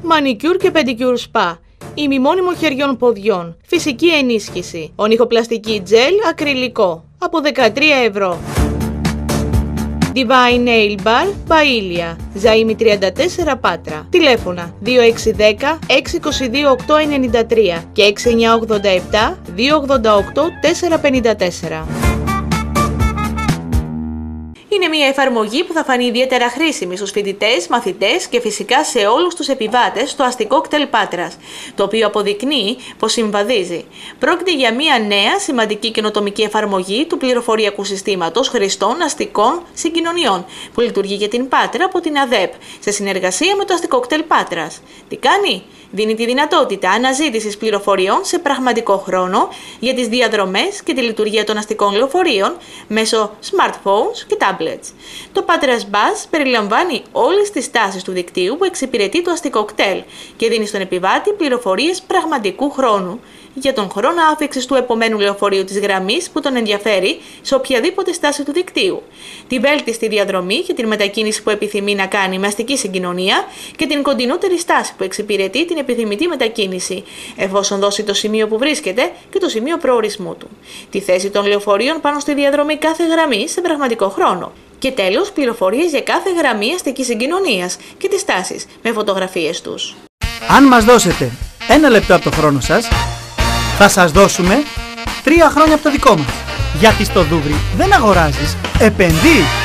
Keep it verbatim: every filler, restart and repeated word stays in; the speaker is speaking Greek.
Μανικιούρ και πεντικιούρ σπα. Ημιμόνιμο χεριών ποδιών. Φυσική ενίσχυση. Ονυχοπλαστική τζέλ ακριλικό. Από δεκατρία ευρώ. Divine Nail Bar, Μπαΐλια, Ζαΐμι τριάντα τέσσερα Πάτρα. Τηλέφωνα δύο έξι ένα μηδέν έξι δύο δύο οκτώ εννιά τρία και έξι εννιά ογδόντα επτά δύο ογδόντα οκτώ τετρακόσια πενήντα τέσσερα. Είναι μια εφαρμογή που θα φανεί ιδιαίτερα χρήσιμη στους φοιτητές, μαθητές και φυσικά σε όλους τους επιβάτες στο αστικό κτέλ Πάτρας, το οποίο αποδεικνύει πως συμβαδίζει. Πρόκειται για μια νέα σημαντική καινοτομική εφαρμογή του πληροφοριακού συστήματος χρηστών αστικών συγκοινωνιών, που λειτουργεί για την Πάτρα από την ΑΔΕΠ, σε συνεργασία με το αστικό κτέλ Πάτρας. Τι κάνει? Δίνει τη δυνατότητα αναζήτησης πληροφοριών σε πραγματικό χρόνο για τις διαδρομές και τη λειτουργία των αστικών λεωφορείων μέσω smartphones και tablets. Το Patras Bus περιλαμβάνει όλες τις τάσεις του δικτύου που εξυπηρετεί το αστικό κτέλ και δίνει στον επιβάτη πληροφορίες πραγματικού χρόνου για τον χρόνο άφιξης του επομένου λεωφορείου της γραμμής που τον ενδιαφέρει σε οποιαδήποτε στάση του δικτύου, τη βέλτιστη διαδρομή για την μετακίνηση που επιθυμεί να κάνει με αστική συγκοινωνία και την κοντινότερη στάση που εξυπηρετεί την επιθυμητή μετακίνηση, εφόσον δώσει το σημείο που βρίσκεται και το σημείο προορισμού του, τη θέση των λεωφορείων πάνω στη διαδρομή κάθε γραμμή σε πραγματικό χρόνο. Και τέλος, πληροφορίες για κάθε γραμμή αστικής συγκοινωνίας και τις στάσεις με φωτογραφίες τους. Αν μας δώσετε ένα λεπτό από το χρόνο σας, θα σας δώσουμε τρία χρόνια από το δικό μας. Γιατί στο Δούβρι δεν αγοράζεις, επενδύεις.